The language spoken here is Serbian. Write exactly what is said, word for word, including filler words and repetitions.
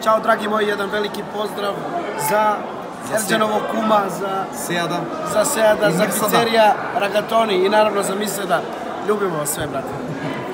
Ćao, dragi moji, jedan veliki pozdrav za Erđenovog kuma, za Seada, za pizzerija Ragatoni i naravno za Miseda. Ljubimo vas sve, brate.